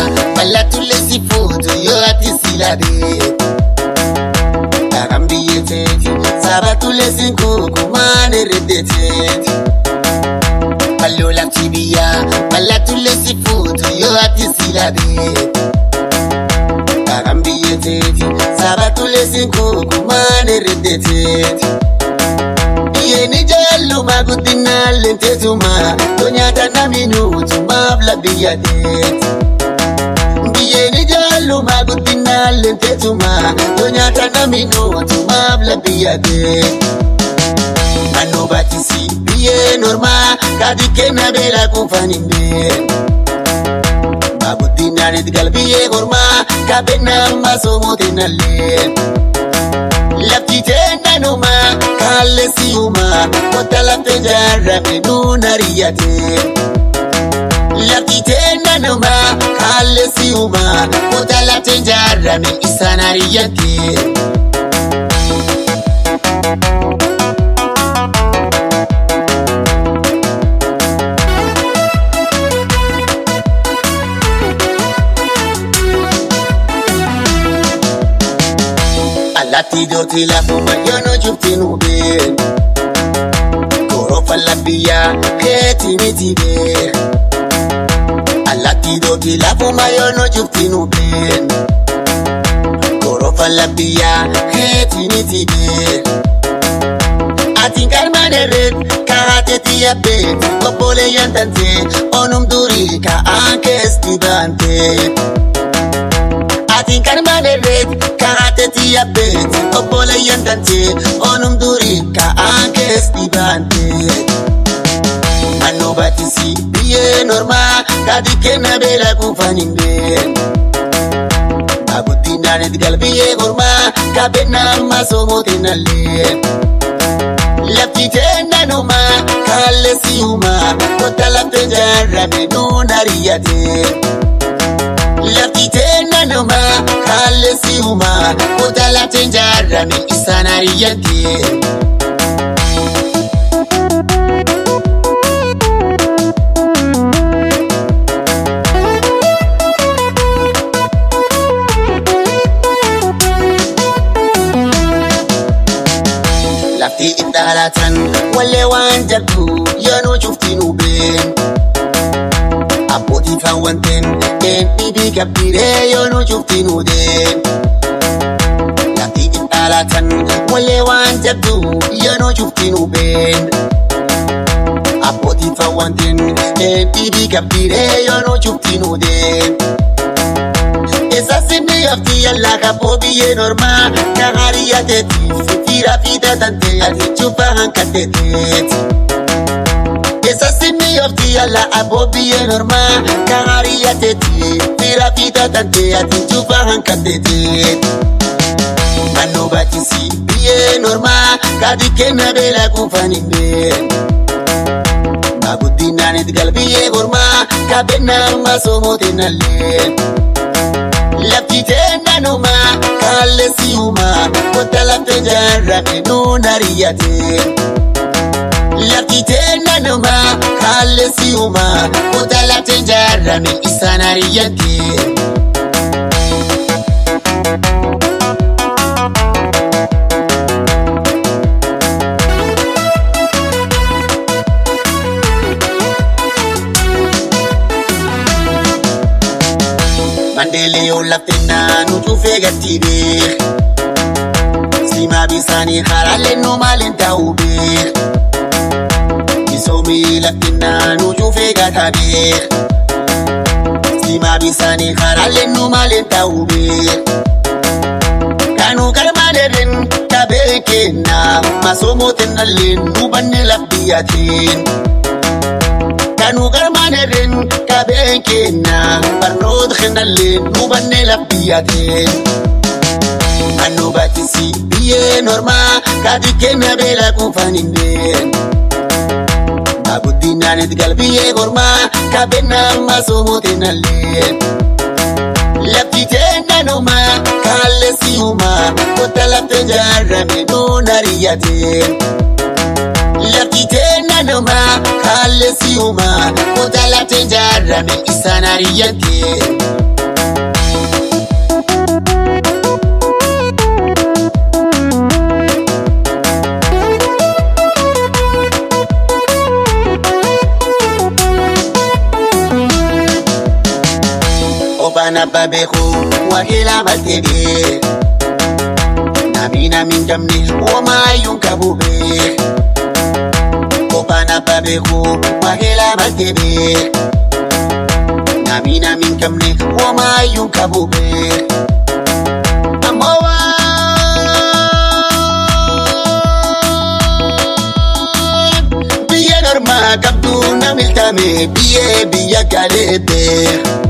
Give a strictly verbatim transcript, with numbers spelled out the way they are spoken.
balla tulle si futu yo ati silade Agambiye tete saba tulle si kuku mane redete Ballo la tibia balla tulle si futu yo ati silade Agambiye tete saba tulle si kuku mane redete Yeni jallu magudina lente tuma Tonyata na minutu mabla biyadet Yeni jallu magudina lente tuma Tonyata na minutu mabla biyadet Ano batisi biye norma Kadike na bela kufanimbe Magudina rit biye gorma Kabena masomote na le Laptitenda numa Kalle siuma Kota laptenjara menuna riyate Laptitenda numa Kalle siuma Kota laptenjara men isana riyate Alati doti la fuma yo no juftinu be Korofa la biya keti niti be Alati doti la fuma yo no juftinu be Korofa la biya keti niti be Atin mane red kahate tiya be Popole yantante onum duri ka anke estudante Atin mane red kahate tiya be Popole yantante onum duri ka anke estudante Ano batisi biye norma Kadike na bela kufanimbe Abutina red galbiye gorma Kabena masomote na le Laptitenda numa Kalle siuma Kota laptenjara menuna riyate Laptitenda numa Kalle siuma Kota laptenjara men isana riyate Lafti italatan wale wanjabdu yano juftinu ben Apoti fawanten en ibi kapire yano juftinu den Lafti italatan wale wanjabdu yano juftinu ben Apoti fawanten en ibi kapire yano juftinu den Esa sini afti alla kapobiye norma Kagariya teti Fitira fita tante Ati chupa hankatetet Esa sini afti alla abobiye norma Kagariya teti Fitira fita tante Ati chupa hankatetet Ano batisi biye norma Kadike na bela kufanimbe Magudina nit galbiye gorma Kabena masomote na le Laptitenda numa Kalle siuma Kota laptenjara menuna riyate Laptitenda numa Kalle siuma Kota laptenjara men isana riyate Mandele yo laptena nutu fegatibe Sima bisani harale no malenta ube Bisomi laptena nutu fegatabe Sima bisani harale no malenta ube Kanu karmaderen tabekena Masomo tenalen nubanne lapdiatin Kanu karmaderen tabekena Barnod khenalen nubanne lapdiatin Ano batisi biye norma Kadike na bela kufanimbe Abudina nit galbiye gorma Kabena masomote na le Laptitenda numa Kalle siuma Kota laptenjara menuna riyate Laptitenda numa Kalle siuma Kota laptenjara men isana riyate kophaan abbaa beeku waaqilaa maltee nami nami hin qabne homaayyuu hin qabu bee kophaan abbaa beeku waaqilaa maltee nami nami hin qabne homaayyuu hin qabu bee ammoo biyya normaa qabdu namiltame biyya biyya gaaleete.